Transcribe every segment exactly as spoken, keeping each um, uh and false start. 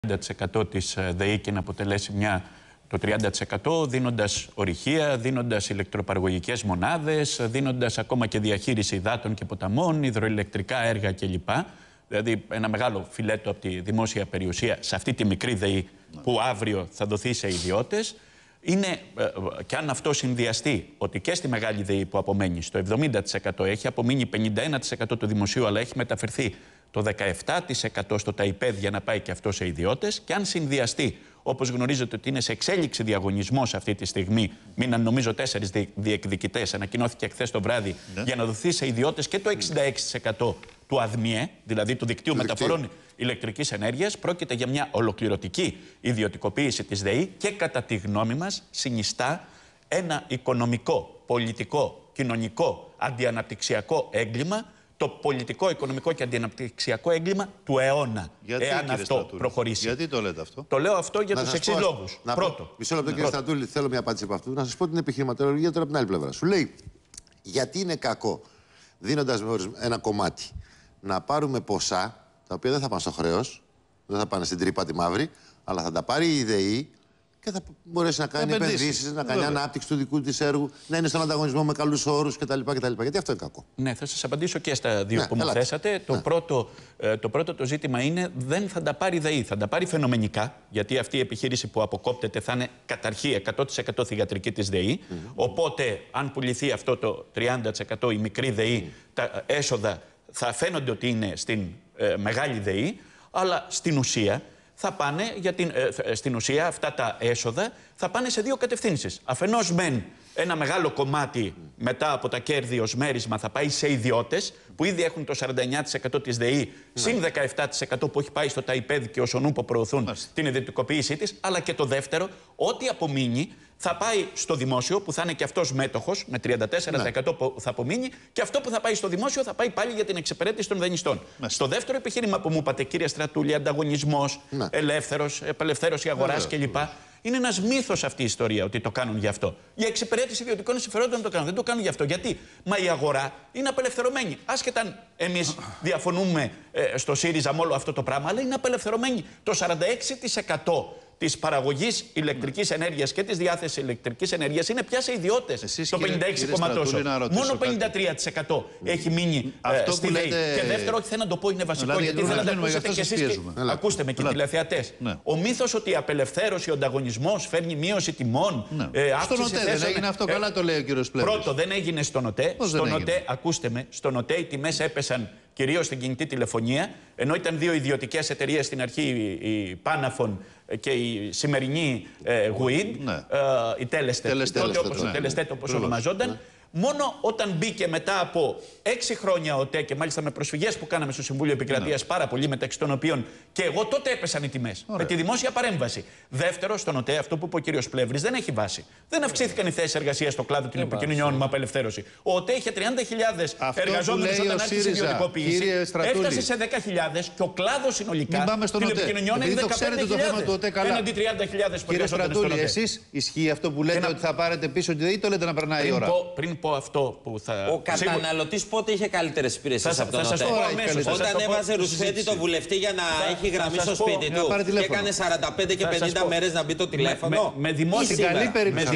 τριάντα τοις εκατό της ΔΕΗ και να αποτελέσει μια, το τριάντα τοις εκατό δίνοντας ορυχεία, δίνοντας ηλεκτροπαραγωγικές μονάδες, δίνοντας ακόμα και διαχείριση υδάτων και ποταμών, υδροηλεκτρικά έργα κλπ. Δηλαδή ένα μεγάλο φιλέτο από τη δημόσια περιουσία σε αυτή τη μικρή ΔΕΗ που αύριο θα δοθεί σε ιδιώτες. Είναι, και αν αυτό συνδυαστεί ότι και στη μεγάλη ΔΕΗ που απομένει στο εβδομήντα τοις εκατό έχει απομείνει πενήντα ένα τοις εκατό του δημοσίου, αλλά έχει μεταφερθεί το δεκαεπτά τοις εκατό στο ΤΑΙΠΕΔ για να πάει και αυτό σε ιδιώτες, και αν συνδυαστεί, όπως γνωρίζετε ότι είναι σε εξέλιξη διαγωνισμός αυτή τη στιγμή, μείναν νομίζω τέσσερις διεκδικητές, ανακοινώθηκε χθες το βράδυ, ναι, για να δοθεί σε ιδιώτες και το εξήντα έξι τοις εκατό του ΑΔΜΙΕ, δηλαδή του δικτύου μεταφορών ηλεκτρικής ενέργειας. Πρόκειται για μια ολοκληρωτική ιδιωτικοποίηση της ΔΕΗ και κατά τη γνώμη μας συνιστά ένα οικονομικό, πολιτικό, κοινωνικό, αντιαναπτυξιακό έγκλημα, το πολιτικό, οικονομικό και αντιαναπτυξιακό έγκλημα του αιώνα. Γιατί, εάν αυτό Στρατούλη, προχωρήσει. Γιατί το λέτε αυτό? Το λέω αυτό για τους εξής λόγους. Να Πρώτο. Πω, μισό λεπτό, κύριε Στρατούλη, θέλω μια απάντηση από αυτού. Να σας πω την επιχειρηματολογία τώρα από την άλλη πλευρά. Σου λέει, γιατί είναι κακό, δίνοντας ένα κομμάτι, να πάρουμε ποσά, τα οποία δεν θα πάνε στο χρέος, δεν θα πάνε στην τρύπα τη μαύρη, αλλά θα τα πάρει η ΔΕΗ και θα μπορέσει να κάνει επενδύσεις, να κάνει ανάπτυξη του δικού της έργου, να είναι στον ανταγωνισμό με καλούς όρους κτλ. κτλ. Γιατί αυτό είναι κακό. Ναι, θα σας απαντήσω και στα δύο, ναι, που μου θέσατε. Ναι. Το, πρώτο, το πρώτο το ζήτημα είναι δεν θα τα πάρει η ΔΕΗ. Θα τα πάρει φαινομενικά, γιατί αυτή η επιχείρηση που αποκόπτεται θα είναι καταρχή εκατό τοις εκατό θυγατρική της ΔΕΗ. Mm -hmm. Οπότε, αν πουληθεί αυτό το τριάντα τοις εκατό η μικρή ΔΕΗ, mm -hmm. τα έσοδα θα φαίνονται ότι είναι στην ε, μεγάλη ΔΕΗ, αλλά στην ουσία θα πάνε για την, ε, στην ουσία αυτά τα έσοδα θα πάνε σε δύο κατευθύνσεις. Αφενός μεν ένα μεγάλο κομμάτι μετά από τα κέρδη ως μέρισμα θα πάει σε ιδιώτες που ήδη έχουν το σαράντα εννέα τοις εκατό της ΔΕΗ, ναι, συν δεκαεπτά τοις εκατό που έχει πάει στο ΤΑΙΠΕΔ και ως ονούπο προωθούν Μάλιστα. την ιδιωτικοποίησή της, αλλά και το δεύτερο, ό,τι απομείνει θα πάει στο δημόσιο που θα είναι και αυτός μέτοχος με τριάντα τέσσερα τοις εκατό ναι. που θα απομείνει, και αυτό που θα πάει στο δημόσιο θα πάει πάλι για την εξυπηρέτηση των δανειστών. Ναι. Στο δεύτερο επιχείρημα που μου είπατε, κύριε Στρατούλη, ανταγωνισμός, ναι. ελεύθερος, απελευθέρωση αγοράς ναι, κλπ. Είναι ένας μύθος αυτή η ιστορία ότι το κάνουν γι' αυτό. Για εξυπηρέτηση ιδιωτικών συμφερόντων το κάνουν. Δεν το κάνουν γι' αυτό. Γιατί? Μα η αγορά είναι απελευθερωμένη. Άσχετα αν εμείς διαφωνούμε ε, στο ΣΥΡΙΖΑ με όλο αυτό το πράγμα, αλλά είναι απελευθερωμένη. Το σαράντα έξι τοις εκατό της παραγωγής ηλεκτρικής ενέργειας και της διάθεσης ηλεκτρικής ενέργειας είναι πια σε ιδιώτες. Εσείς, το πενήντα έξι κόμμα τόσο. Μόνο πενήντα τρία τοις εκατό έχει μείνει ε, στη ΔΕΗ. Λέτε... Και δεύτερο, όχι, θέλω να το πω, είναι βασικό, δηλαδή, γιατί θέλω να το ακούσετε κι εσείς. Και... Ακούστε με και οι τηλεθεατές. Ναι. Ο μύθος ότι η απελευθέρωση, ο ανταγωνισμός φέρνει μείωση τιμών. Ναι. Ε, στον ΟΤΕ δεν έγινε αυτό, ε, καλά το λέει ο κύριος Πλεύρης. Πρώτο, δεν έγινε στον ΟΤΕ. Στον ΟΤΕ, ακούστε με, στον ΟΤΕ οι τιμές έπεσαν κυρίως στην κινητή τηλεφωνία, ενώ ήταν δύο ιδιωτικές εταιρείες στην αρχή, η Panafon και η σημερινή ε, Γουίντ, ναι. ε, η Telestet, τότε όπως, ναι. Telestet, όπως ονομαζόταν. Ναι. Μόνο όταν μπήκε μετά από έξι χρόνια ο ΤΕ και μάλιστα με προσφυγές που κάναμε στο Συμβούλιο Επικρατείας, ναι, πάρα πολύ, μεταξύ των οποίων και εγώ, τότε έπεσαν οι τιμές. Ωραία. Με τη δημόσια παρέμβαση. Δεύτερο, στον ΟΤΕ, αυτό που είπε ο κύριος Πλεύρης, δεν έχει βάση. Δεν αυξήθηκαν οι θέσεις εργασίας στο κλάδο των επικοινωνιών με απελευθέρωση. Ο ΟΤΕ είχε τριάντα χιλιάδες εργαζόμενους όταν άρχισε η ιδιωτικοποίηση. Έφτασε σε δέκα χιλιάδες και ο κλάδος συνολικά των επικοινωνιών είναι δεκαπέντε χιλιάδες. Έναντι τριάντα χιλιάδες που εργαζόταν στον ΟΤΕ. Εσείς ισχύει αυτό που λέτε ότι θα πάρετε πίσω τη ΔΕΗ, το λέτε να περνάει η ώρα? Πω αυτό που θα... Ο καταναλωτής πότε είχε καλύτερες υπηρεσίες από τον ΟΤΕ? Όταν έβαζε ρουσφέτη το βουλευτή για να θα, έχει γραμμή στο σπίτι του και έκανε σαράντα πέντε και πενήντα μέρες να μπει το τηλέφωνο. Με, με, με δημόσια... Καλή περίπτωση.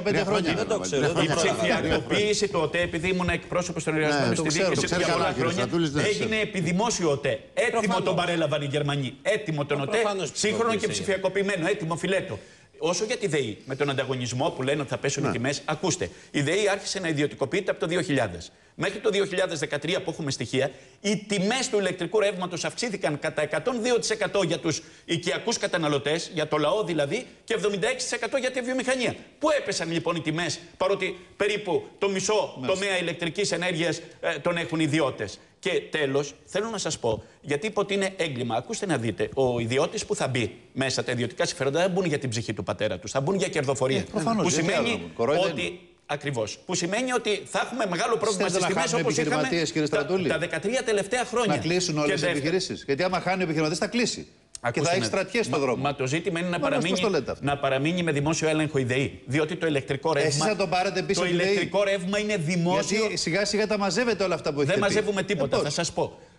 Δεν το ξέρω. Η ψηφιακοποίηση του ΟΤΕ, επειδή ήμουν εκπρόσωπος των εργαζομένων στη διοίκηση για πολλά χρόνια, έγινε επί δημόσιο ΟΤΕ. Έτοιμο τον παρέλαβαν οι Γερμανοί. Έτοιμο τον ΟΤΕ, σύγχρονο και ψηφιακοποιημένο. Έτοιμο φιλέτο. Όσο για τη ΔΕΗ, με τον ανταγωνισμό που λένε ότι θα πέσουν, ναι, οι τιμές, ακούστε, η ΔΕΗ άρχισε να ιδιωτικοποιείται από το δύο χιλιάδες. Μέχρι το δύο χιλιάδες δεκατρία που έχουμε στοιχεία, οι τιμές του ηλεκτρικού ρεύματος αυξήθηκαν κατά εκατόν δύο τοις εκατό για τους οικιακούς καταναλωτές, για το λαό δηλαδή, και εβδομήντα έξι τοις εκατό για τη βιομηχανία. Πού έπεσαν λοιπόν οι τιμές, παρότι περίπου το μισό Μες. τομέα ηλεκτρικής ενέργειας ε, τον έχουν ιδιώτες? Και τέλος, θέλω να σας πω, γιατί είπα ότι είναι έγκλημα. Ακούστε να δείτε, ο ιδιώτης που θα μπει μέσα, τα ιδιωτικά συμφέροντα δεν μπουν για την ψυχή του πατέρα του, θα μπουν για κερδοφορία. Ε, προφανώς, που σημαίνει ότι. Ακριβώς. Που σημαίνει ότι θα έχουμε μεγάλο πρόβλημα στις τιμές όπως είχαμε τα, τα δεκατρία τελευταία χρόνια. Να κλείσουν όλες τις επιχειρήσεις. Γιατί άμα χάνει ο επιχειρηματής θα κλείσει. Ακούστε, και θα έχει στρατιές στον δρόμο. Μα το ζήτημα είναι να παραμείνει, να παραμείνει με δημόσιο έλεγχο η ΔΕΗ. Διότι το ηλεκτρικό ρεύμα. Εσείς θα το πάρετε πίσω το ηλεκτρικό ρεύμα είναι δημόσιο. Γιατί σιγά σιγά τα μαζεύετε όλα αυτά που έχετε. Δεν μαζεύουμε τίποτα. Θα σας πω.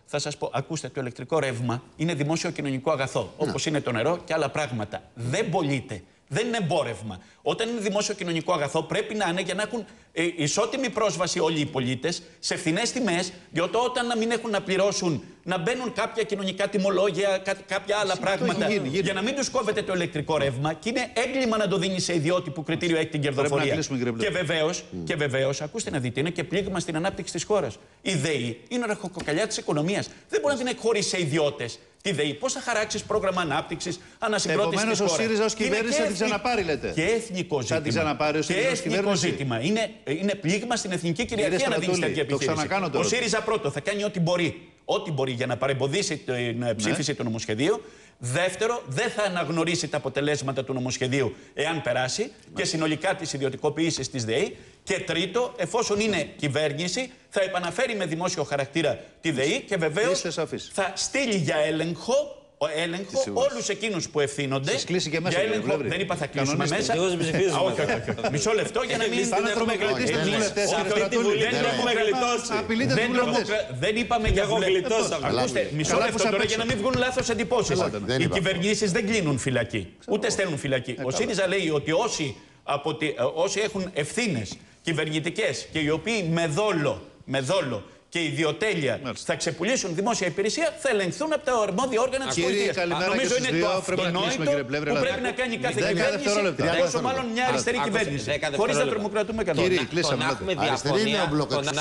θα σας πω, ακούστε, το ηλεκτρικό ρεύμα είναι δημόσιο κοινωνικό αγαθό, όπως είναι το νερό και άλλα πράγματα. Δεν πωλείται. Δεν είναι εμπόρευμα. Όταν είναι δημόσιο κοινωνικό αγαθό, πρέπει να είναι για να έχουν ε, ισότιμη πρόσβαση όλοι οι πολίτες σε φθηνές τιμές, διότι όταν να μην έχουν να πληρώσουν, να μπαίνουν κάποια κοινωνικά τιμολόγια, κά, κάποια άλλα Συμφωνώ, πράγματα, γίνει, γίνει. για να μην τους κόβεται το ηλεκτρικό ρεύμα, και είναι έγκλημα να το δίνει σε ιδιώτη που κριτήριο έχει την κερδοφορία. Και βεβαίως, mm. και βεβαίως, ακούστε να δείτε, είναι και πλήγμα στην ανάπτυξη της χώρας. Η ΔΕΗ είναι ραχοκοκαλιά της οικονομίας. Δεν μπορεί να την εκχωρήσει σε ιδιώτες. Τη ΔΕΗ, πώς θα χαράξεις πρόγραμμα ανάπτυξης, ανασυγκρότησης της χώρας. Επομένως, ο ΣΥΡΙΖΑ ως κυβέρνηση θα την ξαναπάρει, λέτε. Και εθνικό ζήτημα. Θα την ξαναπάρει ο ΣΥΡΙΖΑ ως κυβέρνηση. Και εθνικό ζήτημα. Είναι, είναι πλήγμα στην εθνική κυριαρχία να δίνει τέτοια επιχείρηση. Ο ΣΥΡΙΖΑ πρώτο θα κάνει ό,τι μπορεί. Ό,τι μπορεί για να παρεμποδίσει την ναι. ψήφιση του νομοσχεδίου. Δεύτερο, δεν θα αναγνωρίσει τα αποτελέσματα του νομοσχεδίου εάν περάσει ναι. και συνολικά τις ιδιωτικοποιήσεις της ΔΕΗ. Και τρίτο, εφόσον είναι κυβέρνηση, θα επαναφέρει με δημόσιο χαρακτήρα τη ΔΕΗ και βεβαίως θα στείλει για έλεγχο, έλεγχο όλους εκείνους που ευθύνονται. Κλείσει και μέσα, για έλεγχο, δεν είπα θα κλείσουμε μέσα. Όχι, όχι, όχι. Μισό λεπτό για να μην... Θα τρομοκρατήσετε τους βουλευτές. Δεν είπαμε για βουλευτές. Ακούστε, μισό λεπτό τώρα για να μην βγουν λάθος εντυπώσεις. Οι κυβερνήσεις δεν κλείνουν φυλακή, ούτε στέλνουν φυλακή. Ο ΣΥΡΙΖΑ λέει ότι όσοι, από τη, όσοι έχουν ευθύνες κυβερνητικές και οι οποίοι με δόλο, με δόλο και ιδιοτέλεια Μάλιστα. θα ξεπουλήσουν δημόσια υπηρεσία, θα ελεγχθούν από τα αρμόδια όργανα της πολιτείας. Νομίζω είναι το αυτονόητο που πρέπει να κάνει κάθε κυβέρνηση, πόσο μάλλον μια αριστερή κυβέρνηση. Χωρίς να τρομοκρατούμε κανένα. Αριστερή είναι ο μπλοκ.